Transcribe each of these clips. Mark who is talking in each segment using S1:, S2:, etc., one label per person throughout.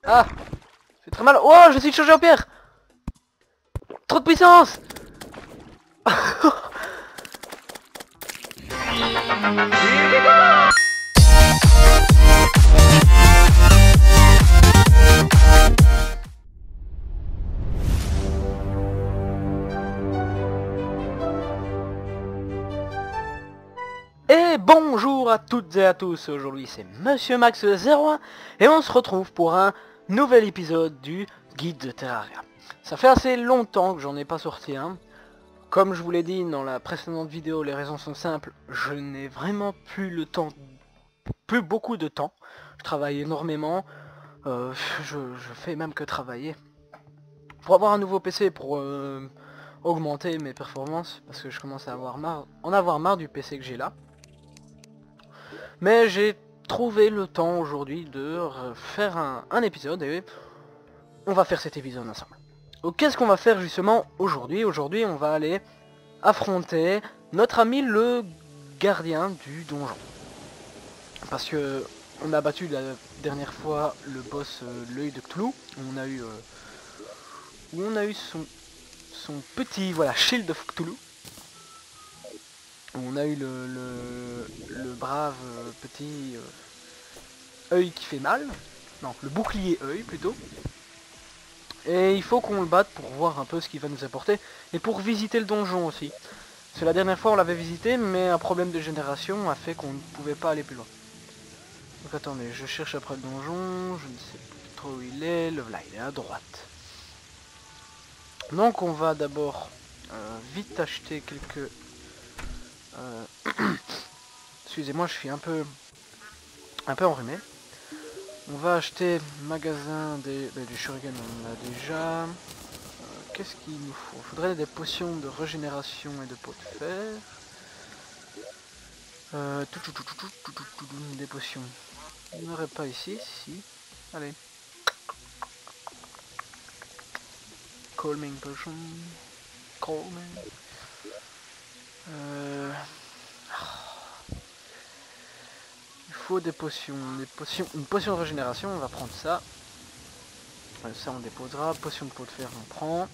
S1: Ah, ça fait très mal. Oh, je suis changé en pierre. Trop de puissance. Et bonjour à toutes et à tous, aujourd'hui c'est Monsieur Max01 et on se retrouve pour un nouvel épisode du guide de Terraria. Ça fait assez longtemps que j'en ai pas sorti un. Comme je vous l'ai dit dans la précédente vidéo, les raisons sont simples, je n'ai vraiment plus le temps, plus beaucoup de temps. Je travaille énormément, je fais même que travailler. Pour avoir un nouveau PC pour augmenter mes performances, parce que je commence à en avoir marre du PC que j'ai là. Mais j'ai trouvé le temps aujourd'hui de faire un épisode et on va faire cet épisode ensemble. Donc qu'est-ce qu'on va faire justement aujourd'hui? Aujourd'hui on va aller affronter notre ami le gardien du donjon. Parce que on a battu la dernière fois le boss l'œil de Cthulhu. On a eu son petit shield of Cthulhu. On a eu le brave petit œil qui fait mal. Non, le bouclier œil plutôt. Et il faut qu'on le batte pour voir un peu ce qu'il va nous apporter. Et pour visiter le donjon aussi. Parce que la dernière fois on l'avait visité, mais un problème de génération a fait qu'on ne pouvait pas aller plus loin. Donc attendez, je cherche après le donjon. Je ne sais plus trop où il est. Là, il est à droite. Donc on va d'abord vite acheter quelques... Excusez-moi, je suis un peu enrhumé. On va acheter magasin du shuriken, on a déjà. Qu'est-ce qu'il nous faut? Il faudrait des potions de régénération et de peau de fer. Des potions. Il n'y en aurait pas ici, si. Allez. Calming potion. Calming. Il faut des potions, une potion de régénération, on va prendre ça. Ça on déposera, potion de peau de fer on prend.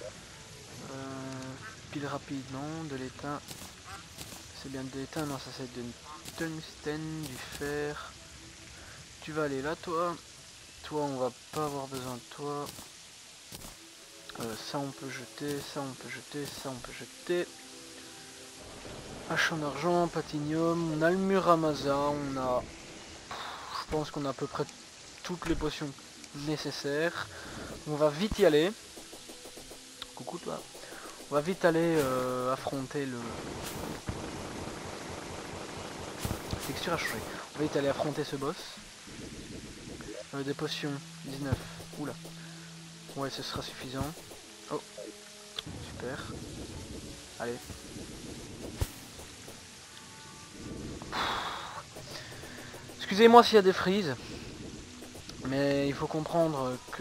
S1: Pile rapide non, de l'étain. C'est bien de l'étain, non ça c'est de tungstène, du fer. Tu vas aller là toi. Toi on va pas avoir besoin de toi. Ça on peut jeter, ça on peut jeter, ça on peut jeter. Hache en argent, platinium, on a le Muramasa, on a... Je pense qu'on a à peu près toutes les potions nécessaires. On va vite y aller. Coucou toi. On va vite aller affronter le... La texture a changé. On va vite aller affronter ce boss. Des potions, 19. Oula. Ouais, ce sera suffisant. Oh. Super. Allez. Excusez-moi s'il y a des frises. Mais il faut comprendre que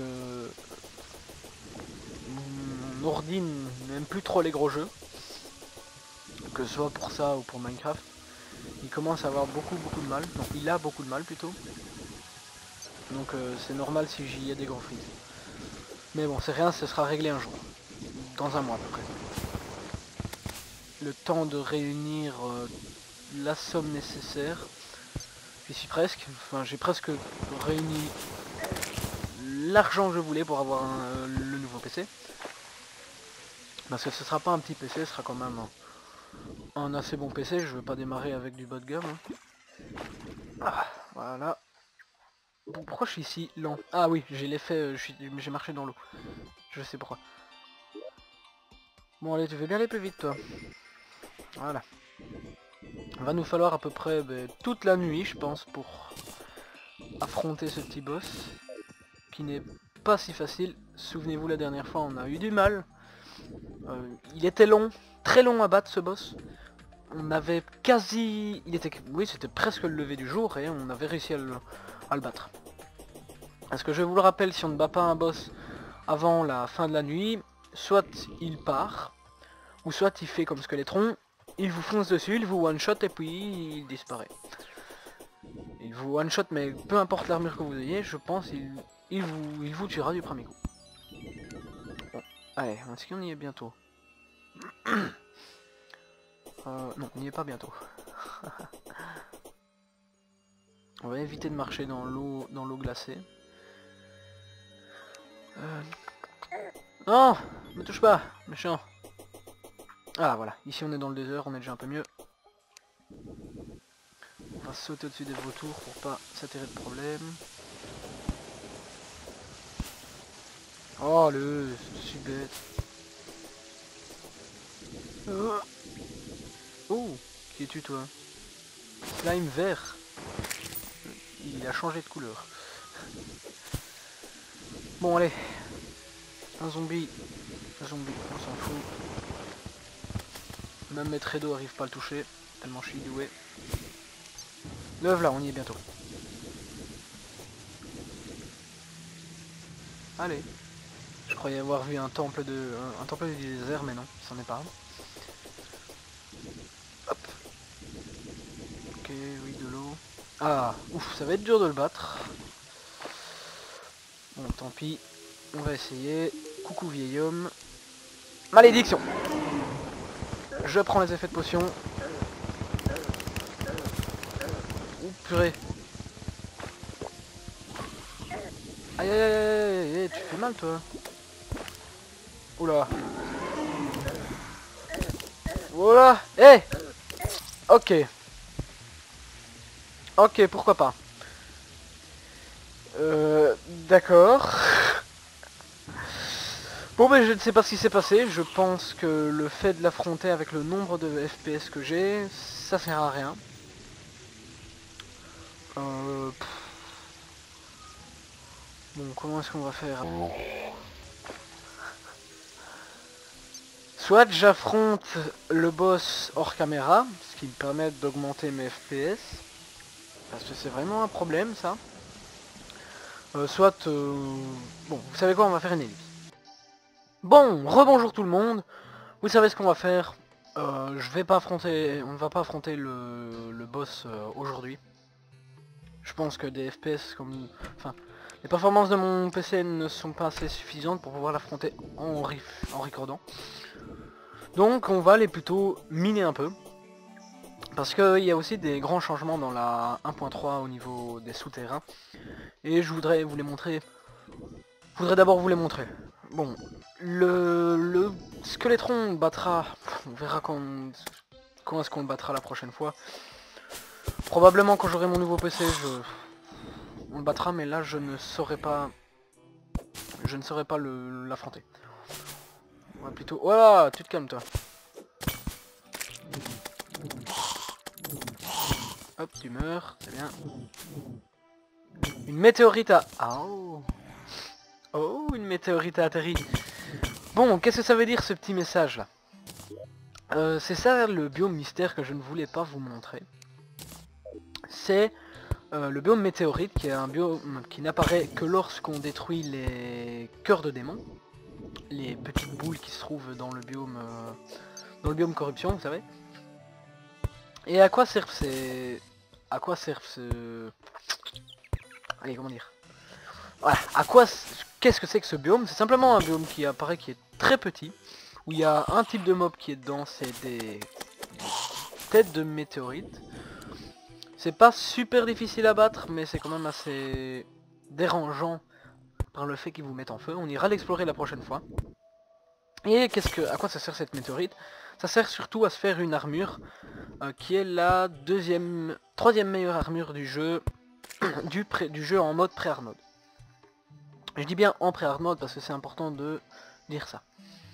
S1: mon ordi n'aime plus trop les gros jeux. Que ce soit pour ça ou pour Minecraft. Il commence à avoir beaucoup de mal. Donc il a beaucoup de mal plutôt. Donc c'est normal si j'y ai des gros frises. Mais bon, c'est rien, ce sera réglé un jour. Dans un mois à peu près. Le temps de réunir la somme nécessaire. J'y suis presque. Enfin, j'ai presque réuni l'argent que je voulais pour avoir le nouveau PC. Parce que ce sera pas un petit PC, ce sera quand même un assez bon PC. Je veux pas démarrer avec du bas de gamme. Hein. Ah, voilà. Pourquoi je suis ici lent? Ah oui, j'ai l'effet, j'ai marché dans l'eau. Je sais pourquoi. Bon allez, tu fais bien aller plus vite toi. Voilà. Il va nous falloir à peu près toute la nuit, je pense, pour affronter ce petit boss. Qui n'est pas si facile. Souvenez-vous, la dernière fois, on a eu du mal. Il était long, très long à battre ce boss. On avait quasi... Oui, c'était presque le lever du jour et on avait réussi à le battre. Parce que je vous le rappelle, si on ne bat pas un boss avant la fin de la nuit, soit il part, ou soit il fait comme Skeletron, il vous fonce dessus, il vous one-shot et puis il disparaît. Il vous one-shot, mais peu importe l'armure que vous ayez, je pense il vous tuera du premier coup. Bon, allez, est-ce qu'on y est bientôt? Non, on n'y est pas bientôt. On va éviter de marcher dans l'eau glacée. Non, me touche pas, méchant. Ah voilà, ici on est dans le désert, on est déjà un peu mieux. On va sauter au-dessus des vautours pour pas s'attirer de problème. Oh le, c'est si bête. Oh, qui es-tu toi? Slime vert. Il a changé de couleur. Bon allez. Un zombie, on s'en fout. Même Maître Edo arrive pas à le toucher, tellement je suis doué. L'œuvre là, on y est bientôt. Allez. Je croyais avoir vu un temple du désert, mais non, c'en est pas. Hop. Ok, oui, de l'eau. Ah, ouf, ça va être dur de le battre. Bon, tant pis. On va essayer. Coucou vieil homme. Malédiction! Je prends les effets de potion. Ouh, purée. Aïe aïe aïe aïe, tu fais mal toi. Oula. Voilà. Eh. Ok. Ok, pourquoi pas. D'accord. Bon ben je ne sais pas ce qui s'est passé, je pense que le fait de l'affronter avec le nombre de FPS que j'ai, ça sert à rien. Bon, comment est-ce qu'on va faire? Soit j'affronte le boss hors caméra, ce qui me permet d'augmenter mes FPS, parce que c'est vraiment un problème ça. Bon, vous savez quoi, on va faire une ellipse. Bon, rebonjour tout le monde. Vous savez ce qu'on va faire. On ne va pas affronter le boss aujourd'hui. Je pense que des FPS comme... Enfin, les performances de mon PC ne sont pas assez suffisantes pour pouvoir l'affronter en recordant. Donc on va aller plutôt miner un peu. Parce qu'il y a aussi des grands changements dans la 1.3 au niveau des souterrains. Et je voudrais vous les montrer. Je voudrais d'abord vous les montrer. Bon, le Skeletron battra. On verra quand est-ce qu'on le battra la prochaine fois. Probablement quand j'aurai mon nouveau PC, on le battra, mais là je ne saurais pas. Je ne saurais pas l'affronter. On va plutôt. Voilà, tu te calmes toi. Hop, tu meurs, c'est bien. Une météorite a... Oh. Oh, une météorite a atterri. Bon, qu'est-ce que ça veut dire ce petit message là? C'est ça le biome mystère que je ne voulais pas vous montrer. C'est le biome météorite qui est un biome qui n'apparaît que lorsqu'on détruit les cœurs de démons. Les petites boules qui se trouvent dans le biome corruption, vous savez. Et à quoi servent ces... À quoi servent ce... Allez, comment dire? Voilà, qu'est-ce que c'est que ce biome? C'est simplement un biome qui apparaît qui est très petit, où il y a un type de mob qui est dedans, c'est des têtes de météorites. C'est pas super difficile à battre, mais c'est quand même assez dérangeant par le fait qu'ils vous mettent en feu. On ira l'explorer la prochaine fois. Et à quoi ça sert cette météorite? Ça sert surtout à se faire une armure, qui est la troisième meilleure armure du jeu, du jeu en mode pré-hard mode. Je dis bien en pré-hard mode parce que c'est important de dire ça.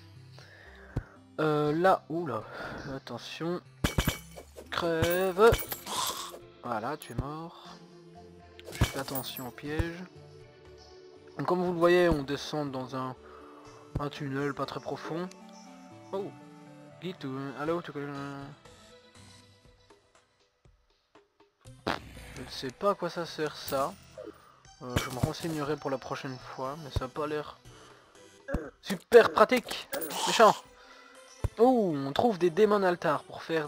S1: Là, oula, attention, crève. Voilà, tu es mort. Je fais attention au piège. Donc, comme vous le voyez, on descend dans un tunnel pas très profond. Oh, Gitu, allô, tu connais... Je ne sais pas à quoi ça sert ça. Je me renseignerai pour la prochaine fois, mais ça n'a pas l'air super pratique. Méchant. Oh, on trouve des démons altars pour faire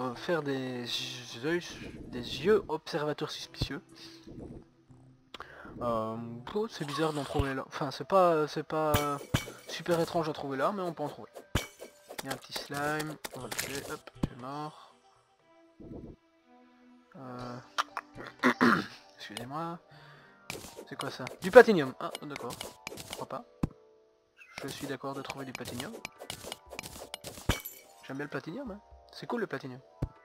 S1: des yeux observateurs suspicieux. Oh, c'est bizarre d'en trouver là. Enfin, c'est pas super étrange à trouver là, mais on peut en trouver. Il y a un petit slime, on va le tuer, hop, tu es mort. Excusez-moi. C'est quoi ça? Du platinium. Ah, d'accord. Pourquoi pas? Je suis d'accord de trouver du platinium. J'aime bien le platinium, hein. C'est cool le platinium.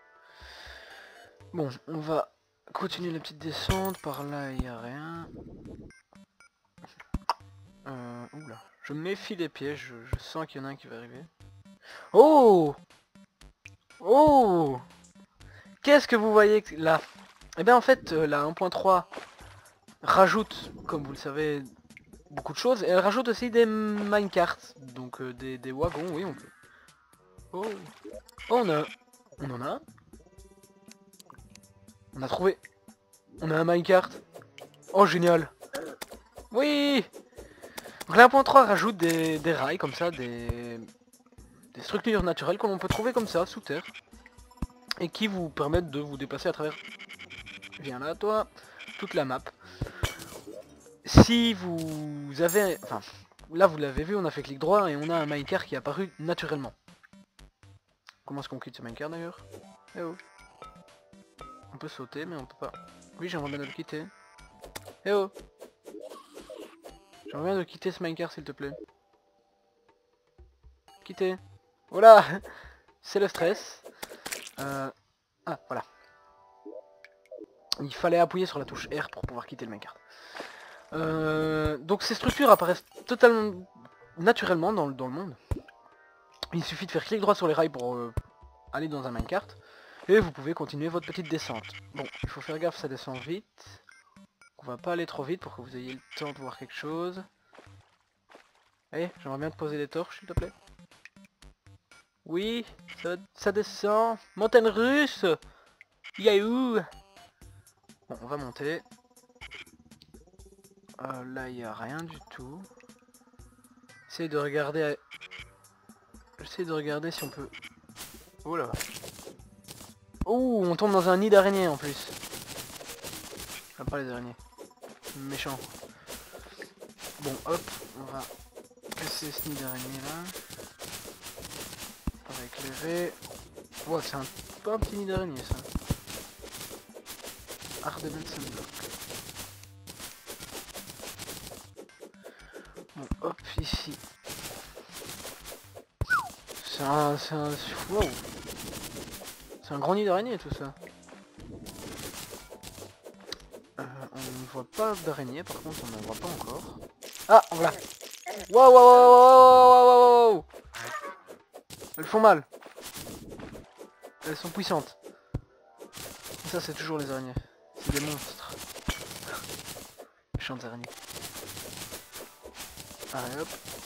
S1: Bon, on va continuer la petite descente. Par là, il n'y a rien. Oula. Je méfie des pièges. Je sens qu'il y en a un qui va arriver. Oh! Oh! Qu'est-ce que vous voyez là? Eh bien en fait, la 1.3 rajoute, comme vous le savez, beaucoup de choses. Et elle rajoute aussi des minecarts. Donc des wagons, oui on peut. Oh! Oh on en a un? On a trouvé. On a un minecart. Oh génial. Oui. Donc la 1.3 rajoute des rails comme ça, des structures naturelles que l'on peut trouver comme ça, sous terre. Et qui vous permettent de vous déplacer à travers... Viens là toi. Toute la map. Si vous avez... Enfin, là vous l'avez vu, on a fait clic droit et on a un minecart qui est apparu naturellement. Comment est-ce qu'on quitte ce minecart d'ailleurs? Eh oh. On peut sauter mais on peut pas... Oui j'aimerais bien de le quitter. Eh oh. J'aimerais bien de quitter ce minecart s'il te plaît. Quitter. Voilà. C'est le stress. Ah voilà. Il fallait appuyer sur la touche R pour pouvoir quitter le minecart. Donc ces structures apparaissent totalement naturellement dans le monde. Il suffit de faire clic droit sur les rails pour aller dans un minecart. Et vous pouvez continuer votre petite descente. Bon, il faut faire gaffe, ça descend vite. On va pas aller trop vite pour que vous ayez le temps de voir quelque chose. Allez, j'aimerais bien te poser des torches s'il te plaît. Oui, ça descend. Montagne russe. Yahoo. Bon, on va monter. Là, il n'y a rien du tout. J'essaie de regarder... J'essaie de regarder si on peut... Oh là. Oh, on tombe dans un nid d'araignée en plus. J'aime pas les araignées. Méchant. Bon, hop, on va casser ce nid d'araignée là. On va éclairer. Ouais, c'est pas un petit nid d'araignée ça. Ardement Sunblock. Bon, hop, ici. C'est un... Wow. C'est un grand nid d'araignée tout ça. On ne voit pas d'araignée, par contre on n'en voit pas encore. Ah, voilà. Wow, wow, wow, wow, wow, wow. Elles font mal. Elles sont puissantes. Ça c'est toujours les araignées. C'est des monstres. Méchantes araignées. Allez hop.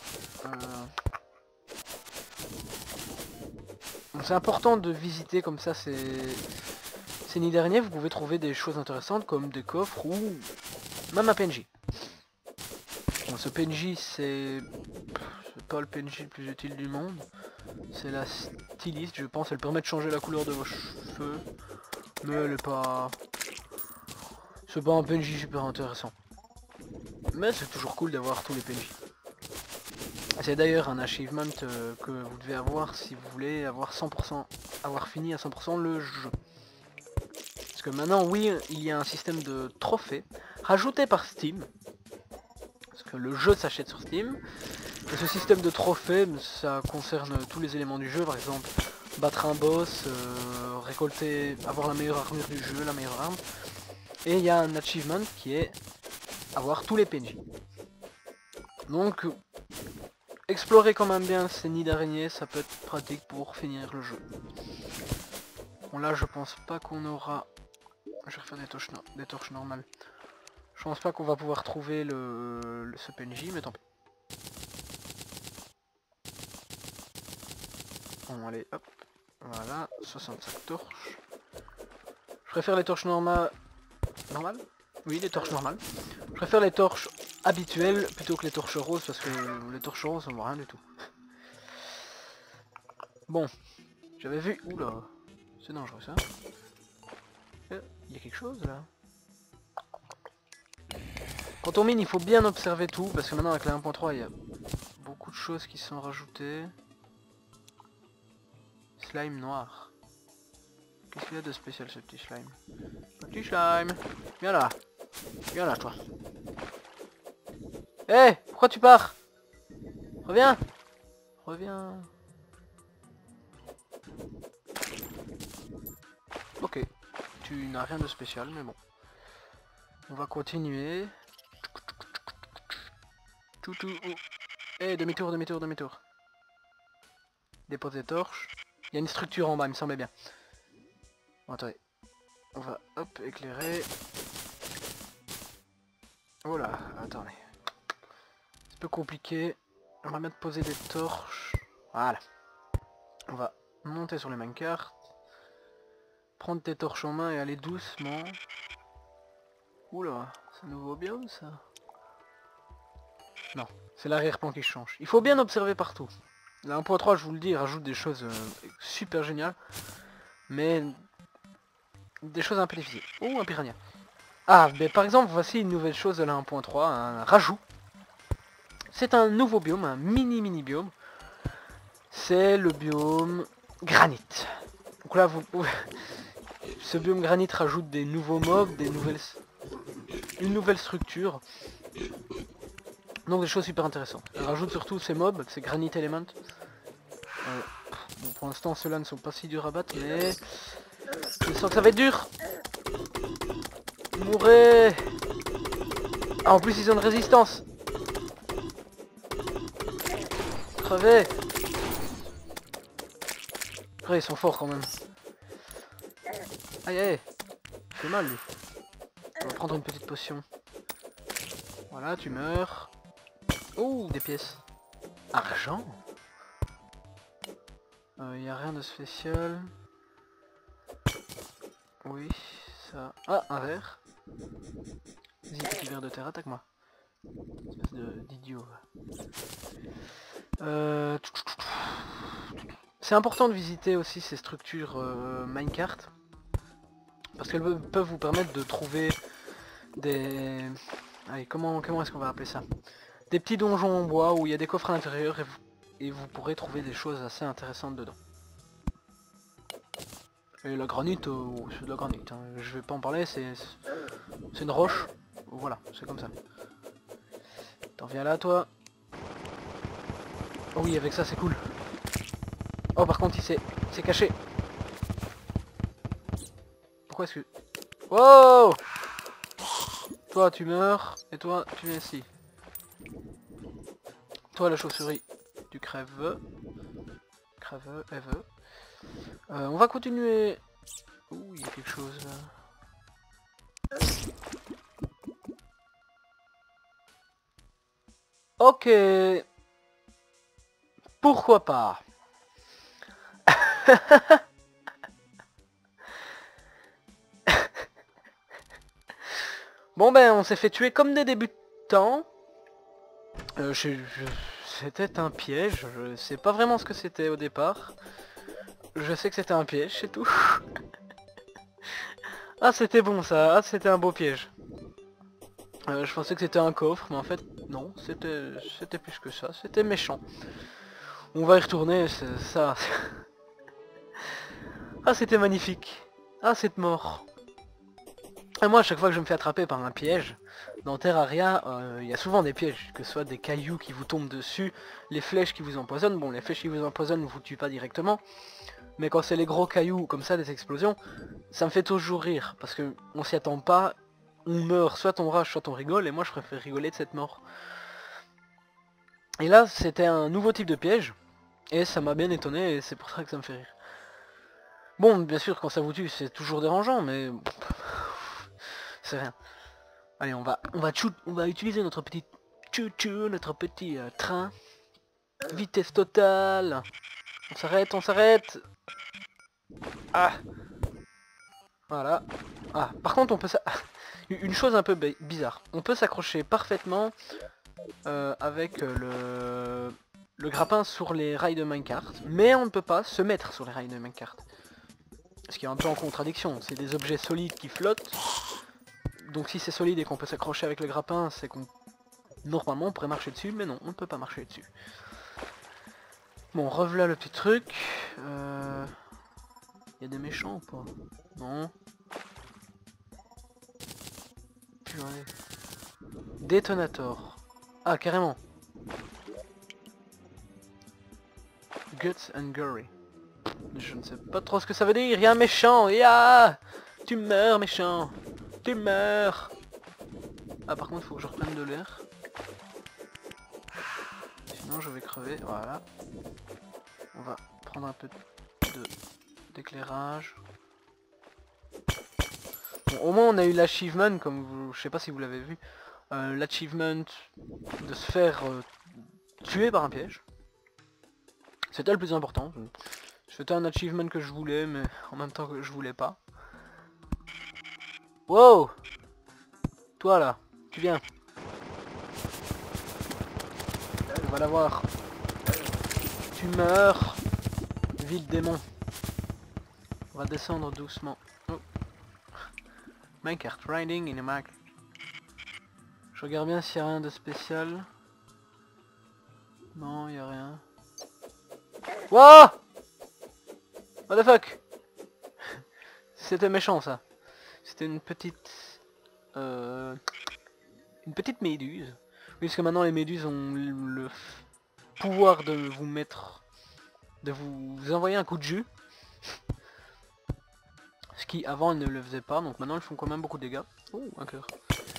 S1: C'est important de visiter comme ça ces nids d'araignées. Vous pouvez trouver des choses intéressantes comme des coffres ou même un PNJ. Bon, ce PNJ c'est pas le PNJ le plus utile du monde. C'est la styliste, je pense. Elle permet de changer la couleur de vos cheveux. Mais elle est pas... C'est pas un PNJ super intéressant. Mais c'est toujours cool d'avoir tous les PNJ. C'est d'ailleurs un achievement que vous devez avoir si vous voulez avoir 100%, avoir fini à 100% le jeu. Parce que maintenant, oui, il y a un système de trophées rajouté par Steam. Parce que le jeu s'achète sur Steam. Et ce système de trophées, ça concerne tous les éléments du jeu, par exemple battre un boss, récolter, avoir la meilleure armure du jeu, la meilleure arme. Et il y a un achievement qui est avoir tous les PNJ. Donc, explorer quand même bien ces nids d'araignées, ça peut être pratique pour finir le jeu. Bon là, je pense pas qu'on aura... Je vais refaire des torches normales. Je pense pas qu'on va pouvoir trouver ce PNJ, mais tant pis. Bon allez, hop. Voilà, 65 torches. Je préfère les torches normales... Normales? Oui, les torches normales. Je préfère les torches habituelles plutôt que les torches roses parce que les torches roses on voit rien du tout. Bon, j'avais vu... Oula, c'est dangereux ça. Il y a quelque chose là. Quand on mine, il faut bien observer tout, parce que maintenant avec la 1.3, il y a beaucoup de choses qui sont rajoutées. Slime noir. Qu'est-ce qu'il y a de spécial ce petit slime? Petit slime, viens là. Viens là toi. Hé, hey, pourquoi tu pars? Reviens. Reviens. Ok, tu n'as rien de spécial, mais bon. On va continuer. Eh, demi-tour, demi-tour, demi-tour. Déposer torche. Il y a une structure en bas, il me semblait bien. Bon, attendez. On va, hop, éclairer. Oh là, attendez. C'est un peu compliqué. On va mettre poser des torches. Voilà. On va monter sur les minecarts. Prendre tes torches en main et aller doucement. Oula, c'est un nouveau biome ça? Non, c'est l'arrière-plan qui change. Il faut bien observer partout. La 1.3, je vous le dis, rajoute des choses super géniales. Mais des choses un peu difficiles. Oh, un piranha. Ah, mais par exemple, voici une nouvelle chose de la 1.3, un rajout. C'est un nouveau biome, un mini biome. C'est le biome granit. Donc là, ce biome granit rajoute des nouveaux mobs, une nouvelle structure. Donc des choses super intéressantes. Elle rajoute surtout ces mobs, ces granit element. Bon, pour l'instant, ceux-là ne sont pas si durs à battre, mais je sens que ça va être dur. Mourez. Ah, en plus, ils ont une résistance. Crevez. Après, ils sont forts quand même. Aïe aïe. Il fait mal lui. On va prendre une petite potion. Voilà, tu meurs. Oh, des pièces. Argent. Y a rien de spécial. Oui, ça. Ah, un verre. Vas-y, petit verre de terre, attaque-moi. Espèce d'idiot. C'est important de visiter aussi ces structures minecart. Parce qu'elles peuvent vous permettre de trouver des... Allez, comment est-ce qu'on va appeler ça? Des petits donjons en bois où il y a des coffres à l'intérieur et vous pourrez trouver des choses assez intéressantes dedans. Et la granite, c'est de la granite, hein. Je vais pas en parler, c'est une roche. Voilà, c'est comme ça. T'en viens là toi. Oh oui, avec ça c'est cool. Oh par contre il s'est caché. Pourquoi est-ce que... Wow! Toi tu meurs, et toi tu viens ici. Toi la chauve-souris, tu crèves. Crève, elle veut. On va continuer. Ouh, il y a quelque chose là. Ok. Pourquoi pas? Bon ben on s'est fait tuer comme des débutants. C'était un piège, je sais pas vraiment ce que c'était au départ. Je sais que c'était un piège, c'est tout. Ah c'était bon ça, ah c'était un beau piège. Je pensais que c'était un coffre, mais en fait non, c'était plus que ça, c'était méchant. On va y retourner, ça... Ah c'était magnifique. Ah cette mort. Et moi à chaque fois que je me fais attraper par un piège, dans Terraria, il y a souvent des pièges, que ce soit des cailloux qui vous tombent dessus, les flèches qui vous empoisonnent. Bon les flèches qui vous empoisonnent ne vous tuent pas directement, mais quand c'est les gros cailloux comme ça, des explosions, ça me fait toujours rire, parce que on s'y attend pas, on meurt, soit on rage, soit on rigole, et moi je préfère rigoler de cette mort. Et là c'était un nouveau type de piège, et ça m'a bien étonné, et c'est pour ça que ça me fait rire. Bon bien sûr quand ça vous tue c'est toujours dérangeant, mais... c'est rien. Allez, on va utiliser notre petit chou-chou, notre petit train. Vitesse totale. On s'arrête, on s'arrête. Ah. Voilà. Ah, par contre, on peut une chose un peu bizarre. On peut s'accrocher parfaitement avec le grappin sur les rails de minecart, mais on ne peut pas se mettre sur les rails de minecart. Ce qui est un peu en contradiction. C'est des objets solides qui flottent. Donc si c'est solide et qu'on peut s'accrocher avec le grappin, c'est qu'on... Normalement on pourrait marcher dessus, mais non, on ne peut pas marcher dessus. Bon, revoilà le petit truc. Y a des méchants ou pas? Non. Purée. Détonator. Ah, carrément. Guts and Gory. Je ne sais pas trop ce que ça veut dire. Y'a un méchant. Ya! Tu meurs, méchant. Tu meurs. Ah, par contre, il faut que je reprenne de l'air. Sinon, je vais crever. Voilà. On va prendre un peu d'éclairage. Bon, au moins, on a eu l'achievement, comme vous... Je sais pas si vous l'avez vu. L'achievement de se faire tuer par un piège. C'était le plus important. C'était un achievement que je voulais, mais en même temps que je voulais pas. Wow! Toi là, tu viens. On va l'avoir. Tu meurs. Ville démon. On va descendre doucement. Oh. Minecart, riding in a Mac. Je regarde bien s'il n'y a rien de spécial. Non, il n'y a rien. Wouah! What the fuck? C'était méchant ça. C'était une petite méduse. Oui, parce que maintenant les méduses ont le pouvoir de vous mettre... de vous envoyer un coup de jus. Ce qui avant elles ne le faisaient pas, donc maintenant elles font quand même beaucoup de dégâts. Oh, un cœur.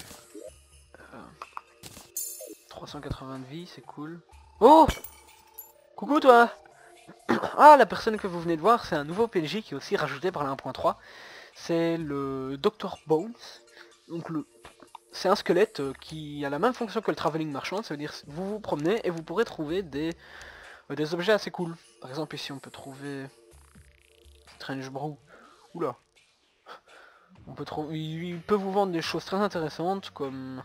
S1: 380 de vie, c'est cool. Oh! Coucou toi! Ah, la personne que vous venez de voir, c'est un nouveau PNJ qui est aussi rajouté par la 1.3. C'est le Dr Bones. Donc c'est un squelette qui a la même fonction que le Traveling Marchand. Ça veut dire vous vous promenez et vous pourrez trouver des objets assez cool. Par exemple ici on peut trouver Strange Brew. Oula. On peut trouver. Il peut vous vendre des choses très intéressantes comme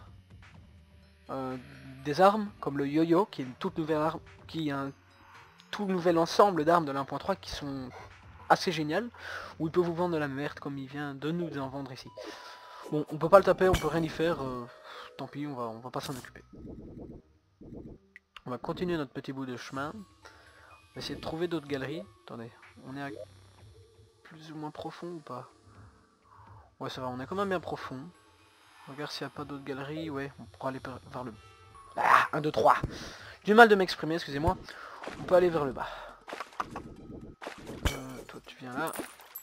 S1: des armes, comme le yo-yo, qui est une toute nouvelle arme, qui est un tout nouvel ensemble d'armes de l'1.3 qui sont assez géniales. Ou il peut vous vendre de la merde comme il vient de nous en vendre ici. Bon, on peut pas le taper, on peut rien y faire. Tant pis, on va pas s'en occuper. On va continuer notre petit bout de chemin. On va essayer de trouver d'autres galeries. Attendez, on est à plus ou moins profond ou pas? Ouais, ça va, on est quand même bien profond. Regarde s'il n'y a pas d'autres galeries. Ouais, on pourra aller vers le... Ah, 1, 2, 3. Du mal de m'exprimer, excusez-moi. On peut aller vers le bas. Toi, tu viens là.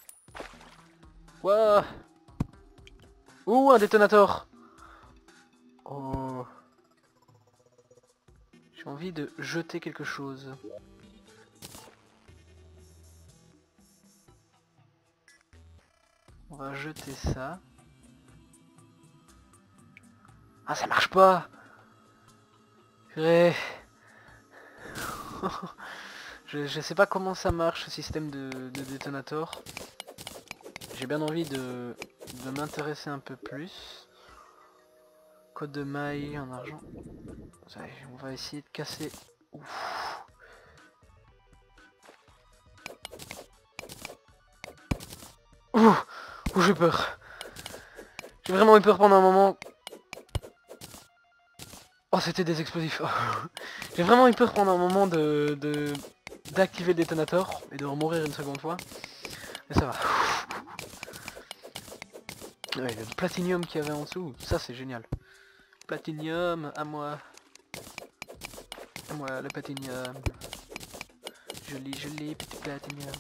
S1: Wouah! Ouh, un détonateur! Oh. J'ai envie de jeter quelque chose. On va jeter ça. Ah, ça marche pas! Purée. Je sais pas comment ça marche ce système de détonateur. J'ai bien envie de m'intéresser un peu plus. Code de maille en argent. On va essayer de casser. Ouf. Ouh, j'ai peur. J'ai vraiment eu peur pendant un moment. Oh, c'était des explosifs. J'ai vraiment eu peur pendant un moment d'activer le détonateur et de mourir une seconde fois. Mais ça va. Ouais, le platinium qu'il y avait en dessous, ça c'est génial. Platinium, à moi. À moi, le platinium. Joli, joli, petit platinium.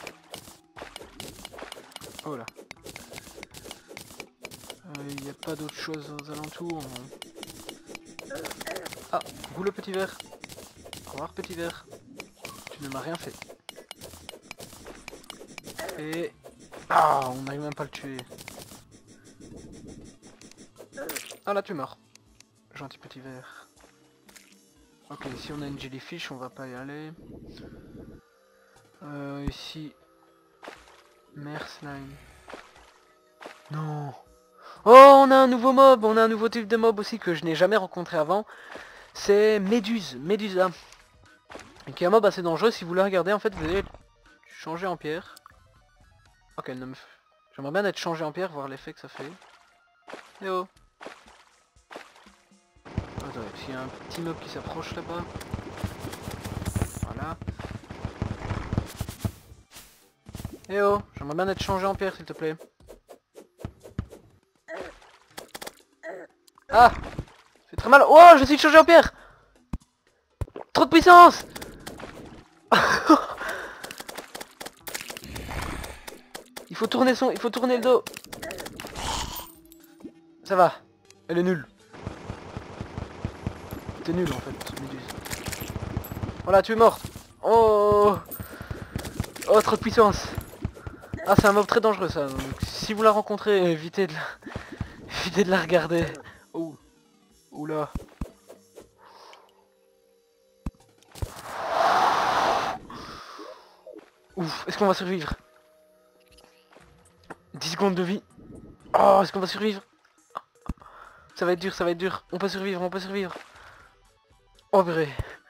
S1: Oh là. Il n'y a pas d'autre chose aux alentours. Ah, vous le petit verre. Au revoir petit verre. Tu ne m'as rien fait. Et... Ah, on n'arrive même pas à le tuer. Ah là tu meurs. Gentil petit verre. Ok, ici on a une jellyfish, on va pas y aller. Ici... Mer slime. Non. Oh, on a un nouveau mob, on a un nouveau type de mob aussi que je n'ai jamais rencontré avant. C'est Méduse, Médusa. Et qui est un mob assez dangereux, si vous le regardez en fait vous allez changer en pierre. Ok, elle ne me... J'aimerais bien être changé en pierre, voir l'effet que ça fait. Eh oh. Attendez, s'il y a un petit mob qui s'approche là-bas. Voilà. Eh oh, j'aimerais bien être changé en pierre s'il te plaît. Ah! C'est très mal. Oh, je suis changé en pierre! Trop de puissance! Il faut tourner le dos. Ça va. Elle est nulle. T'es nul en fait, Méduse. Voilà, tu es mort. Oh! Oh, trop de puissance. Ah, c'est un mob très dangereux ça. Donc, si vous la rencontrez, évitez de la, évitez de la regarder. Oh. Oula. Ouf, est-ce qu'on va survivre? 10 secondes de vie. Oh, est-ce qu'on va survivre? Ça va être dur, ça va être dur. On peut survivre, on peut survivre. Oh, vrai.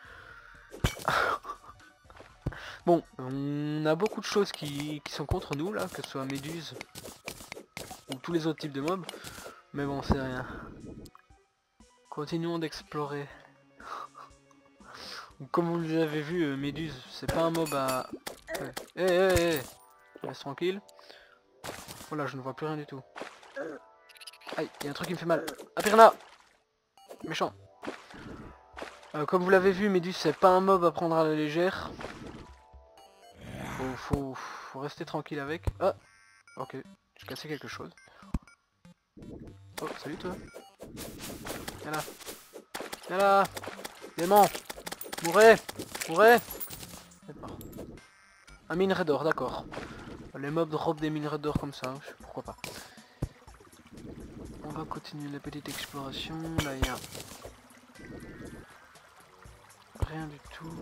S1: Bon, on a beaucoup de choses qui sont contre nous là, que ce soit Méduse ou tous les autres types de mobs. Mais bon, c'est rien. Continuons d'explorer. Comme vous l'avez vu, Méduse, c'est pas un mob à... Eh, eh, eh, laisse tranquille. Voilà, je ne vois plus rien du tout. Aïe, il y a un truc qui me fait mal. Ah, Pirna! Méchant. Comme vous l'avez vu, Méduse, c'est pas un mob à prendre à la légère. Faut rester tranquille avec. Ah! Ok, j'ai cassé quelque chose. Oh, salut toi! Viens là! Viens là! Démon! Mourez! Mourez! Un minerai d'or, d'accord. Les mobs drop des minerais d'or comme ça, pourquoi pas. On va continuer la petite exploration. Là, il y a rien du tout.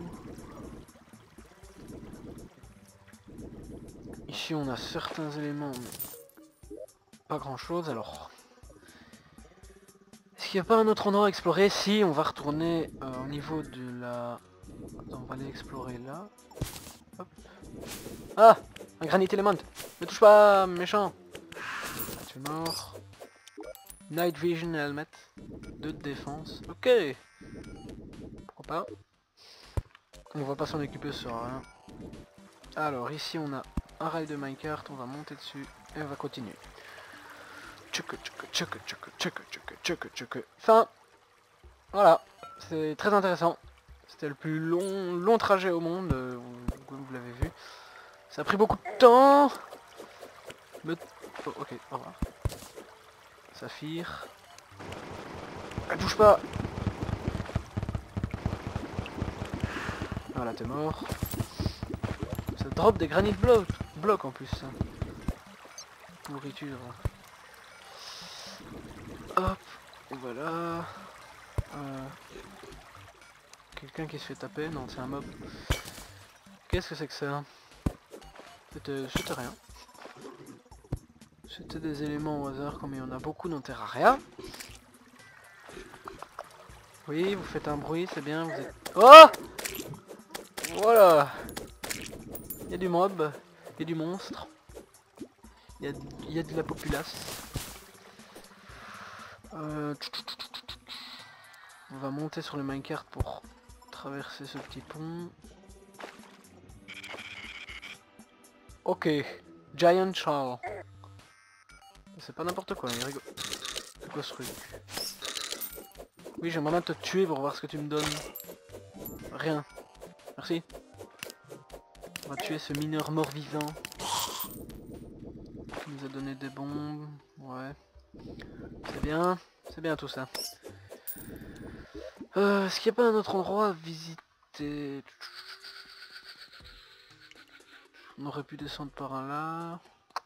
S1: Ici, on a certains éléments, mais pas grand chose. Alors, est-ce qu'il n'y a pas un autre endroit à explorer? Si, on va retourner au niveau de la... Attends, on va aller explorer là. Hop. Ah! Un granite element! Ne touche pas, méchant! Tu es mort. Night Vision Helmet. 2 de défense. Ok! Pourquoi pas? On va pas s'en occuper, ça sert à rien. Alors, ici on a un rail de minecart, on va monter dessus et on va continuer. Fin! Voilà, c'est très intéressant. C'était le plus long trajet au monde, comme vous l'avez vu. Ça a pris beaucoup de temps. Mais... Oh, ok, au revoir. Saphir. Elle bouge pas. Voilà, t'es mort. Ça drop des granit blocs en plus. Pourriture. Hop, voilà. Quelqu'un qui se fait taper, non c'est un mob. Qu'est-ce que c'est que ça? C'était rien. C'était des éléments au hasard comme il y en a beaucoup dans Terraria. Oui, vous faites un bruit, c'est bien, vous êtes... Oh! Voilà! Il y a du mob, il y a du monstre. Il y a de la populace. On va monter sur le minecart pour traverser ce petit pont. Ok, Giant Charles. C'est pas n'importe quoi, il rigole. C'est quoi ce truc? Oui, j'aimerais bien te tuer pour voir ce que tu me donnes. Rien. Merci. On va tuer ce mineur mort-vivant. Il nous a donné des bombes. Ouais. C'est bien tout ça. Est-ce qu'il n'y a pas un autre endroit à visiter? On aurait pu descendre par là.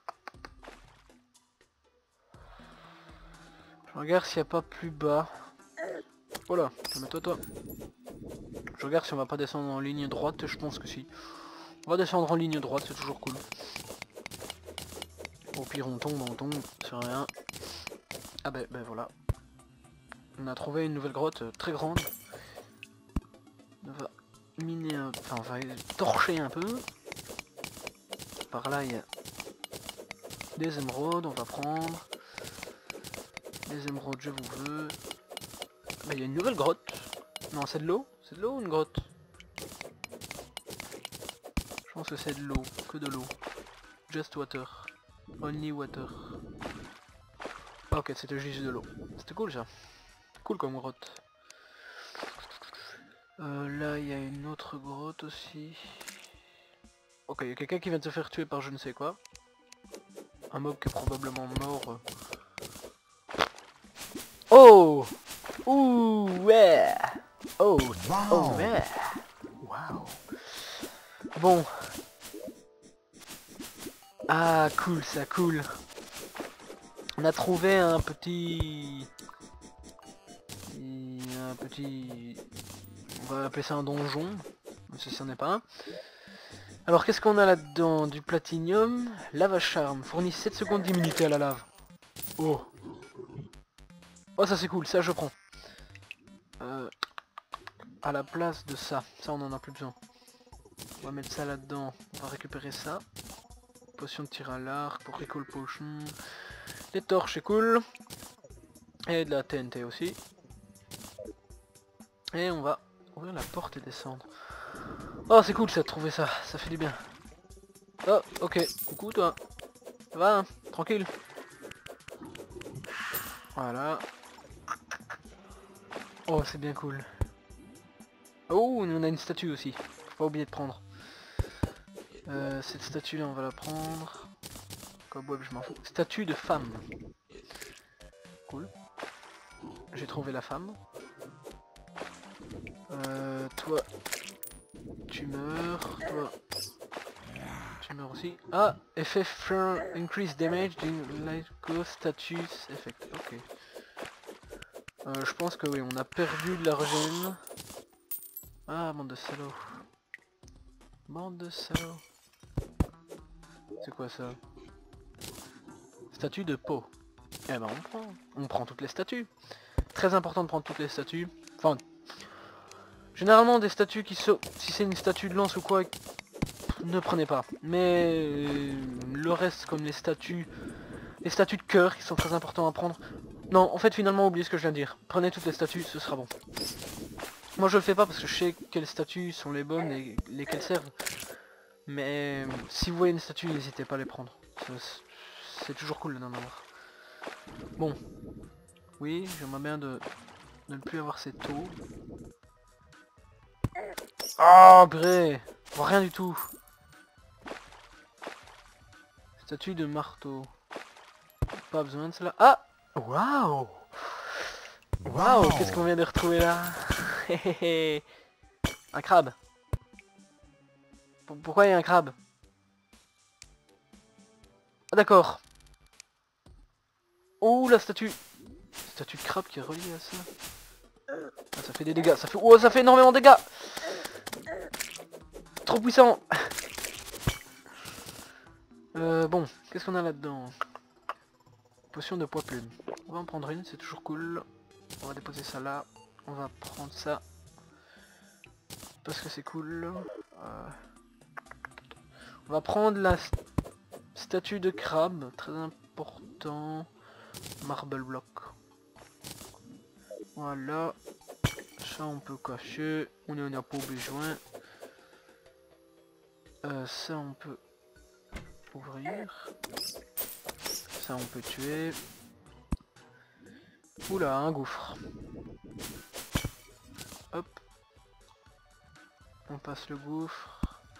S1: Je regarde s'il n'y a pas plus bas. Oh là, calme-toi toi. Je regarde si on va pas descendre en ligne droite, je pense que si. On va descendre en ligne droite, c'est toujours cool. Au pire on tombe, c'est rien. Ah ben voilà. On a trouvé une nouvelle grotte très grande. On va miner enfin on va torcher un peu. Par là il y a des émeraudes, on va prendre. Les émeraudes, je vous veux. Bah, il y a une nouvelle grotte. Non, c'est de l'eau? C'est de l'eau ou une grotte? Je pense que c'est de l'eau, que de l'eau. Just water. Only water. Ah, ok, c'était juste de l'eau. C'était cool ça. Cool comme grotte. Là, il y a une autre grotte aussi. Ok, il y a quelqu'un qui vient de se faire tuer par je ne sais quoi. Un mob qui est probablement mort. Oh! Ouh, ouais! Oh! Oh, ouais! Waouh! Bon. Ah, cool, ça, cool. On a trouvé un petit... On va appeler ça un donjon, même si c'en est pas un. Alors, qu'est-ce qu'on a là-dedans? Du platinium. Lava charme. Fournit 7 secondes d'immunité à la lave. Oh! Oh, ça c'est cool, ça je prends. À la place de ça. Ça, on en a plus besoin. On va mettre ça là-dedans. On va récupérer ça. Potion de tir à l'arc pour recall potion. Les torches, c'est cool. Et de la TNT aussi. Et on va ouvrir la porte et descendre. Oh, c'est cool ça de trouver ça. Ça fait du bien. Oh, ok. Coucou toi. Ça va, hein? Tranquille. Voilà. Oh, c'est bien cool. Oh, on a une statue aussi. Faut pas oublier de prendre. Cette statue là, on va la prendre. Cobweb, je m'en fous. Statue de femme. Cool. J'ai trouvé la femme. Toi, tu meurs. Toi, tu meurs aussi. Ah, effet firm increase damage during light ghost status effect. Ok. Je pense que oui, on a perdu de la régène. Ah, bande de salauds. Bande de salauds. C'est quoi ça? Statue de peau. Eh ben on prend toutes les statues. Très important de prendre toutes les statues. Enfin, généralement des statues qui sautent. Si c'est une statue de lance ou quoi, ne prenez pas. Mais le reste, comme les statues de cœur qui sont très importants à prendre. Non, en fait finalement oubliez ce que je viens de dire. Prenez toutes les statues, ce sera bon. Moi je le fais pas parce que je sais quelles statues sont les bonnes et lesquelles servent. Mais si vous voyez une statue, n'hésitez pas à les prendre. C'est toujours cool d'en avoir. Bon. Oui, j'aimerais bien de ne plus avoir ces taux. Oh, bré! Rien du tout. Statue de marteau. Pas besoin de cela. Ah! Waouh! Waouh! Qu'est-ce qu'on vient de retrouver là? Un crabe. Pourquoi il y a un crabe? Ah d'accord. Oh la statue. Statue de crabe qui est reliée à ça. Ah, ça fait des dégâts. Ça fait... Oh, ça fait énormément de dégâts. Trop puissant. Bon, qu'est-ce qu'on a là-dedans? Potion de poids plume. On va en prendre une, c'est toujours cool. On va déposer ça là. On va prendre ça. Parce que c'est cool. On va prendre la statue de crabe. Très important. Marble block. Voilà. Ça on peut cacher. On en a pas besoin. Ça on peut ouvrir. Ça on peut tuer. Oula, un gouffre. Hop. On passe le gouffre.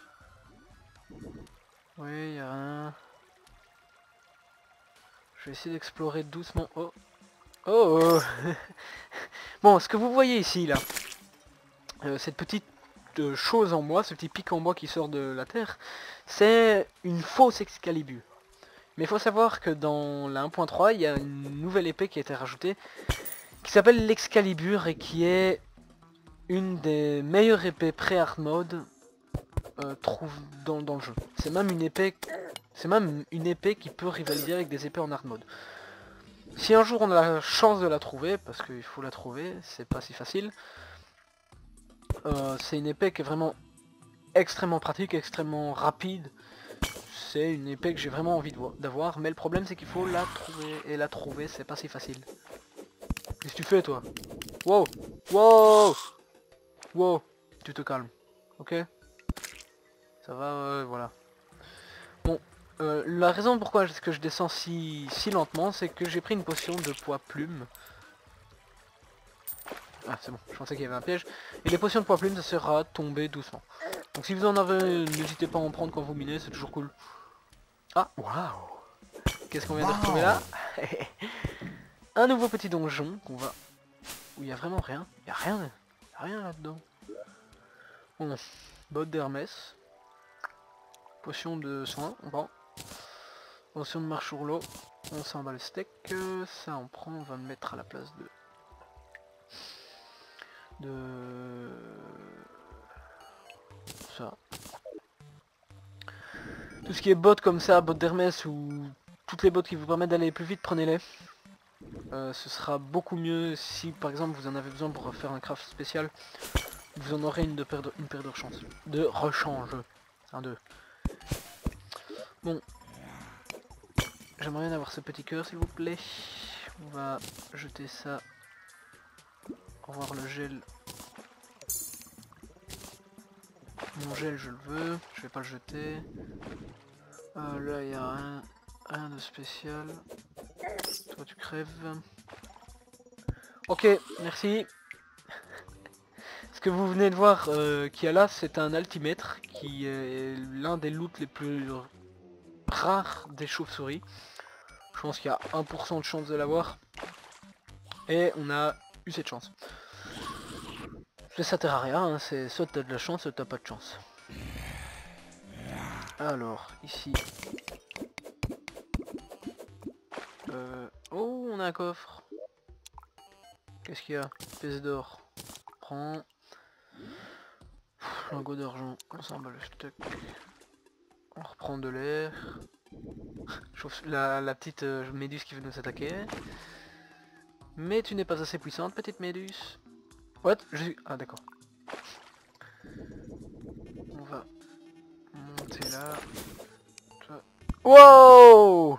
S1: Oui, y a rien. Je vais essayer d'explorer doucement. Oh. Oh. Bon, ce que vous voyez ici là, cette petite chose en bois, ce petit pic en bois qui sort de la terre, c'est une fausse Excalibur. Mais il faut savoir que dans la 1.3, il y a une nouvelle épée qui a été rajoutée, qui s'appelle l'Excalibur et qui est une des meilleures épées pré-hard mode dans le jeu. C'est même une épée qui peut rivaliser avec des épées en hard mode. Si un jour on a la chance de la trouver, parce qu'il faut la trouver, c'est pas si facile, c'est une épée qui est vraiment extrêmement pratique, extrêmement rapide. C'est une épée que j'ai vraiment envie d'avoir, mais le problème c'est qu'il faut la trouver, et la trouver c'est pas si facile. Qu'est-ce que tu fais toi? Wow! Wow! Wow! Tu te calmes. Ok? Ça va, voilà. Bon, la raison pourquoi est-ce que je descends si lentement, c'est que j'ai pris une potion de poids plume. Ah c'est bon, je pensais qu'il y avait un piège. Et les potions de poids plume, ça sert à tomber doucement. Donc si vous en avez, n'hésitez pas à en prendre quand vous minez, c'est toujours cool. Ah, waouh! Qu'est-ce qu'on vient de retrouver là? Un nouveau petit donjon qu'on va... où il y a vraiment rien. Il y a rien là-dedans. Bon, botte d'Hermès. Potion de soin, on prend. Potion de marche sur l'eau. On s'en bat le steak. Ça on prend, on va le mettre à la place de... ça. Tout ce qui est bottes comme ça, bottes d'Hermès ou toutes les bottes qui vous permettent d'aller plus vite, prenez-les. Ce sera beaucoup mieux si par exemple vous en avez besoin pour faire un craft spécial. Vous en aurez une paire de rechange. De rechange. 1, 2. Bon. J'aimerais bien avoir ce petit cœur s'il vous plaît. On va jeter ça. Au revoir le gel. Mon gel je le veux. Je vais pas le jeter. Là il n'y a rien de spécial. Toi tu crèves. Ok, merci. Ce que vous venez de voir qu'il y a là, c'est un altimètre qui est l'un des loots les plus rares des chauves-souris. Je pense qu'il y a 1% de chance de l'avoir. Et on a eu cette chance. Ça sert à rien, hein, c'est soit t'as de la chance, soit t'as pas de chance. Alors, ici... Oh, on a un coffre. Qu'est-ce qu'il y a? Pièce d'or. Prends. Lingot d'argent. On s'en bat le stock. On reprend de l'air. La petite méduse qui veut nous attaquer. Mais tu n'es pas assez puissante, petite méduse. What? Ah d'accord. On va monter là. Wow!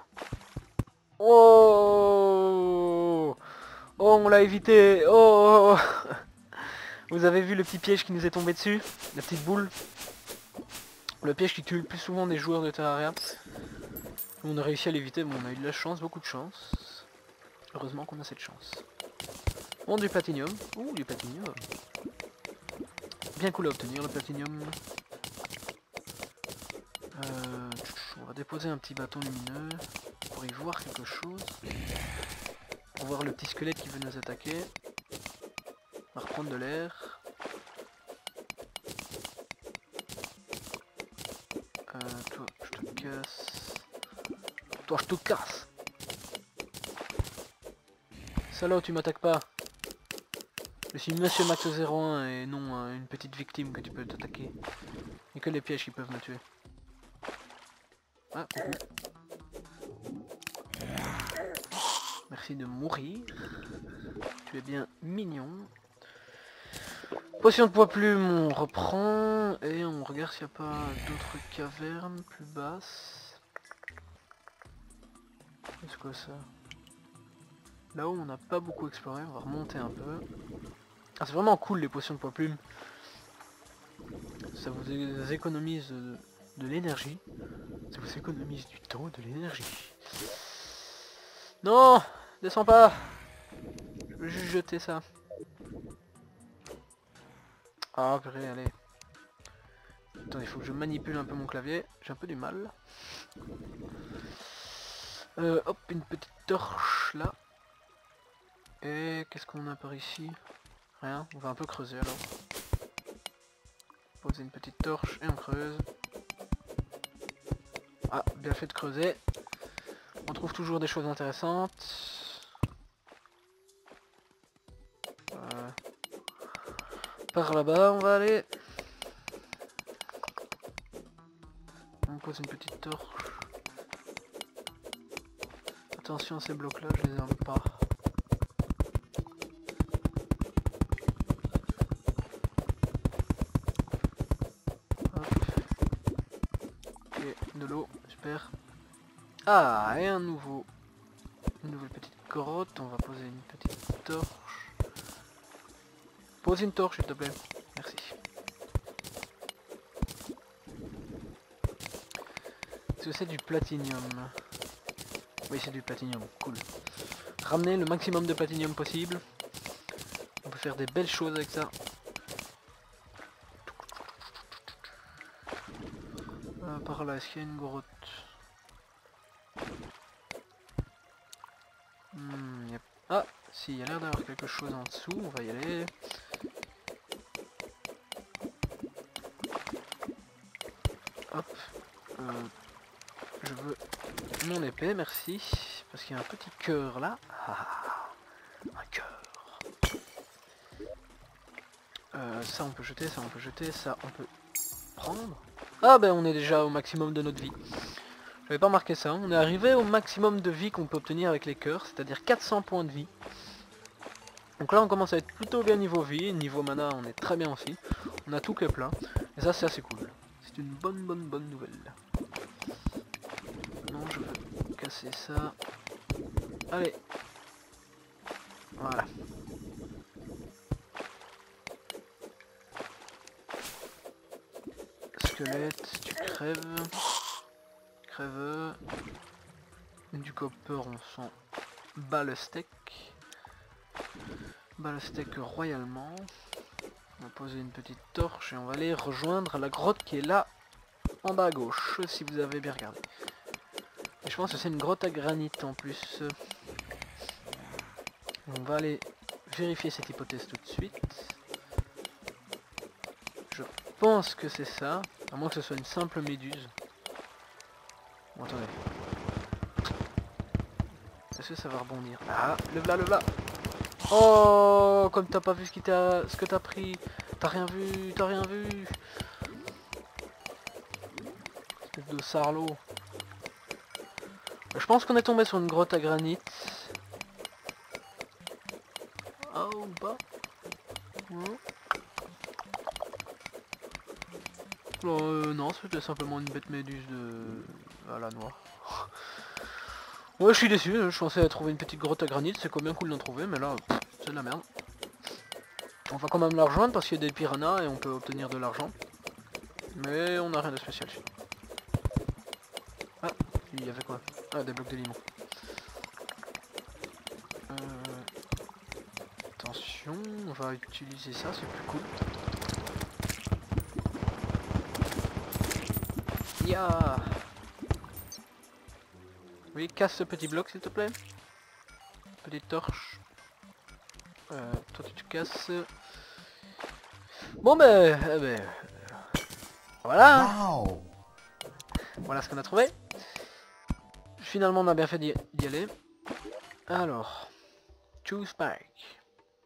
S1: Oh! Oh, on l'a évité! Oh! Vous avez vu le petit piège qui nous est tombé dessus? La petite boule? Le piège qui tue le plus souvent des joueurs de Terraria. On a réussi à l'éviter, bon on a eu de la chance, beaucoup de chance. Heureusement qu'on a cette chance. Bon, du platinium. Ouh, du platinium. Bien cool à obtenir le platinium. On va déposer un petit bâton lumineux pour y voir quelque chose. Pour voir le petit squelette qui veut nous attaquer. On va reprendre de l'air. Toi, je te casse. Toi, je te casse. Salaud, tu m'attaques pas. Je suis Monsieur Max 01 et non une petite victime que tu peux t'attaquer. Il n'y a que les pièges qui peuvent me tuer. Ah, coucou. Merci de mourir. Tu es bien mignon. Potion de poids plume, on reprend et on regarde s'il n'y a pas d'autres cavernes plus basses. C'est quoi ça? Là-haut on n'a pas beaucoup exploré, on va remonter un peu. Ah, c'est vraiment cool les potions de poids plume. Ça vous économise de l'énergie. Ça vous économise du temps et de l'énergie. Non! Descends pas! Je veux juste jeter ça. Ah purée, allez. Attends, il faut que je manipule un peu mon clavier. J'ai un peu du mal. Hop, une petite torche là. Et qu'est-ce qu'on a par ici? Rien, on va un peu creuser alors. Poser une petite torche et on creuse. Ah, bien fait de creuser. On trouve toujours des choses intéressantes. Par là-bas, on va aller. On pose une petite torche. Attention à ces blocs-là, je les aime pas. Hop. Ok, de l'eau, super. Ah, et une nouvelle petite grotte. On va poser une petite torche. Pose une torche s'il te plaît. Merci. Est-ce que c'est du platinium? Oui, c'est du platinium, cool. Ramener le maximum de platinium possible. On peut faire des belles choses avec ça. Par là, est-ce qu'il y a une grotte? Yep. Ah, si, il y a l'air d'avoir quelque chose en dessous, on va y aller. Hop. Je veux mon épée, merci. Parce qu'il y a un petit cœur là. Ah, un cœur. Ça on peut jeter, ça on peut jeter, ça on peut prendre. Ah ben on est déjà au maximum de notre vie. J'avais pas remarqué ça, on est arrivé au maximum de vie qu'on peut obtenir avec les cœurs, c'est-à-dire 400 points de vie. Donc là on commence à être plutôt bien niveau vie, niveau mana on est très bien aussi. On a tout qui est plein, et ça c'est assez cool. C'est une bonne nouvelle. Non, je veux casser ça. Allez. Voilà. Squelette, tu crèves. Crève. Du copper, on s'en bat le steak. Bat le steak royalement. On va poser une petite torche et on va aller rejoindre la grotte qui est là en bas à gauche, si vous avez bien regardé. Et je pense que c'est une grotte à granit en plus. On va aller vérifier cette hypothèse tout de suite. Je pense que c'est ça, à moins que ce soit une simple méduse. Bon, attendez. Est-ce que ça va rebondir? Ah, le v'là. Oh, comme t'as pas vu ce que t'as pris. T'as rien vu. Espèce de sarlot. Je pense qu'on est tombé sur une grotte à granit. Ah, ou pas. Non, c'était simplement une bête méduse à la noix. Ouais, je suis déçu, je pensais trouver une petite grotte à granit, c'est bien cool d'en trouver, mais là, c'est de la merde. On va quand même la rejoindre parce qu'il y a des piranhas et on peut obtenir de l'argent. Mais on n'a rien de spécial. Ah, il y avait quoi? Ah, des blocs de limon. Attention, on va utiliser ça, c'est plus cool. Ya. Oui, casse ce petit bloc s'il te plaît. Petite torche. Toi tu te casses. Bon ben... voilà. Wow. Voilà ce qu'on a trouvé. Finalement on a bien fait d'y aller. Alors... Choose Spike.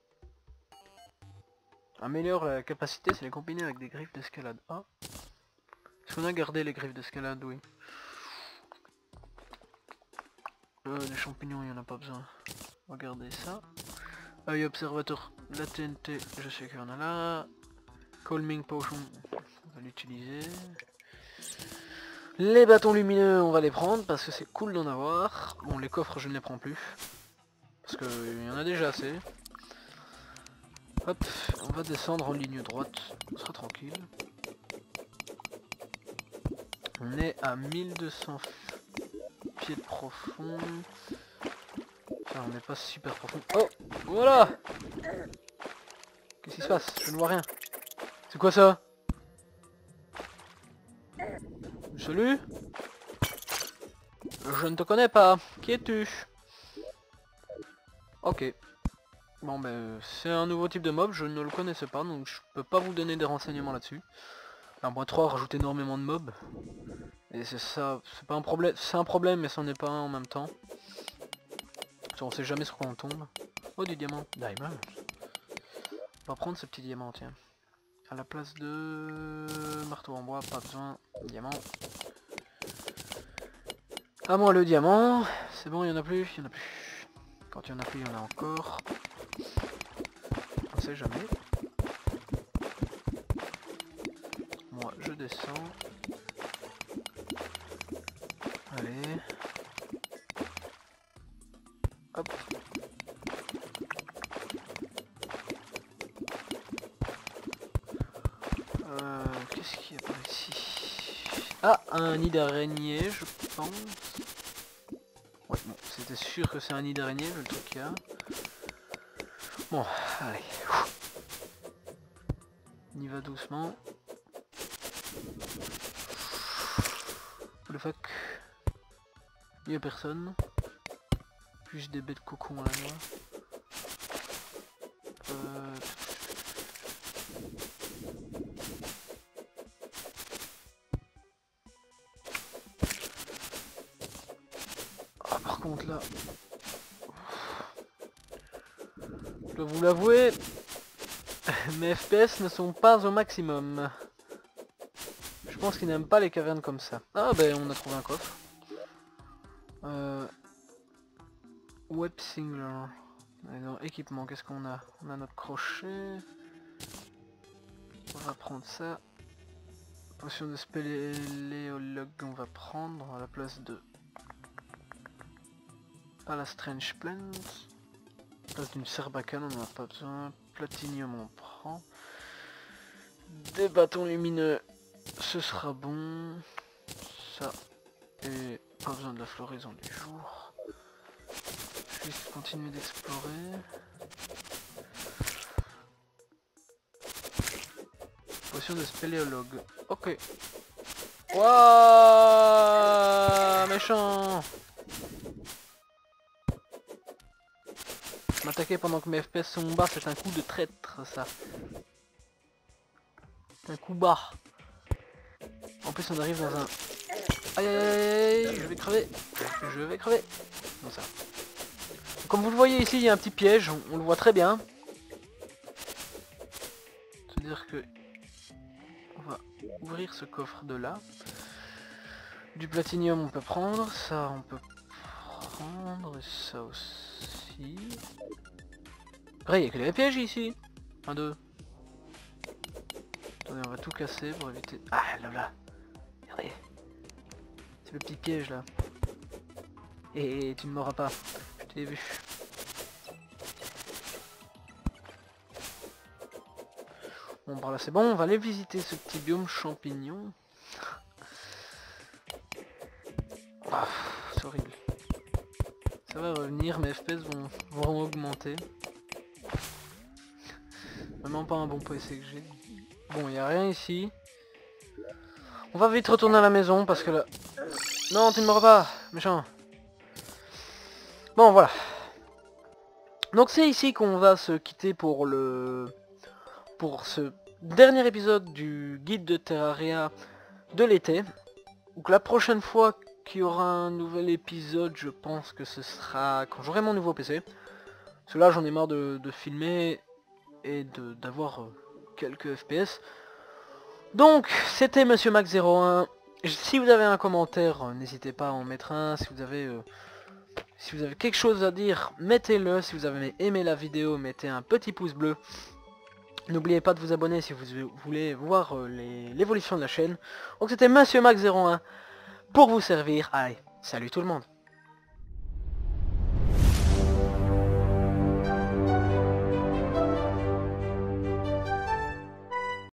S1: Améliore la capacité, c'est les combiner avec des griffes d'escalade. Ah. Est-ce qu'on a gardé les griffes d'escalade? Oui. Les champignons, il n'y en a pas besoin. Regardez ça. Œil observateur, la TNT, je sais qu'il y en a là. Calming Potion, on va l'utiliser. Les bâtons lumineux, on va les prendre parce que c'est cool d'en avoir. Bon, les coffres, je ne les prends plus. Parce qu'il y en a déjà assez. Hop, on va descendre en ligne droite. On sera tranquille. On est à 1200 pieds de profond. Enfin, on n'est pas super profond. Oh, voilà. Qu'est-ce qui se passe? Je ne vois rien. C'est quoi ça? Salut? Je ne te connais pas. Qui es-tu? Ok. Bon ben, c'est un nouveau type de mob, je ne le connaissais pas, donc je peux pas vous donner des renseignements là-dessus. 1.3 rajoute énormément de mobs. Et c'est ça, c'est pas un problème, c'est un problème mais c'en est pas un en même temps. On sait jamais sur quoi on tombe. Oh, du diamant. Diamond. On va prendre ce petit diamant, tiens. À la place de marteau en bois, pas besoin. Diamant. À moi le diamant. C'est bon, il y en a plus, il y en a plus. Quand il y en a plus, il y en a encore. On sait jamais. Moi, je descends. Allez. Hop. Ah, un nid d'araignée, je pense. Ouais, bon, c'était sûr que c'est un nid d'araignée, le truc qu'il y a. Bon, allez. On y va doucement. What the fuck. Il y a personne. Juste des bêtes cocons à la noix. Ah, par contre là, je dois vous l'avouer, mes FPS ne sont pas au maximum. Je pense qu'ils n'aiment pas les cavernes comme ça. Ah ben on a trouvé un coffre. Web Singler. Dans équipement, qu'est-ce qu'on a? On a notre crochet. On va prendre ça. Potion de spéléologue on va prendre à la place de... Pas la Strange Plant. À la place d'une serbacane on n'en a pas besoin. Platinium on prend. Des bâtons lumineux, ce sera bon. Ça. Et pas besoin de la floraison du jour. Juste continuer d'explorer. Potion de spéléologue. Ok. Wouah, méchant. M'attaquer pendant que mes FPS sont bas, c'est un coup de traître, ça. C'est un coup bas. En plus, on arrive dans un... Aïe aïe aïe, aïe, je vais crever. Je vais crever. Bon, ça. Comme vous le voyez ici, il y a un petit piège, on le voit très bien. C'est-à-dire que... On va ouvrir ce coffre de là. Du platinium on peut prendre, ça on peut prendre, et ça aussi. Après il n'y a que les pièges ici. 1, 2. Attendez, on va tout casser pour éviter... Ah là là. Regardez. C'est le petit piège là. Et tu ne m'auras pas. Je t'ai vu. Bon par là c'est bon, on va aller visiter ce petit biome champignon. Ah, c'est horrible. Ça va revenir, mes FPS vont augmenter. Vraiment pas un bon PC que j'ai. Bon, il n'y a rien ici. On va vite retourner à la maison parce que là... Non, tu ne m'auras pas, méchant. Bon, voilà. Donc c'est ici qu'on va se quitter pour ce dernier épisode du guide de Terraria de l'été. Donc la prochaine fois qu'il y aura un nouvel épisode, je pense que ce sera quand j'aurai mon nouveau PC. Parce que là j'en ai marre de filmer et d'avoir quelques FPS. Donc c'était Monsieur Max01. Si vous avez un commentaire, n'hésitez pas à en mettre un. Si vous avez quelque chose à dire, mettez-le. Si vous avez aimé la vidéo, mettez un petit pouce bleu. N'oubliez pas de vous abonner si vous voulez voir l'évolution de la chaîne. Donc c'était Monsieur Max01 pour vous servir. Allez, salut tout le monde.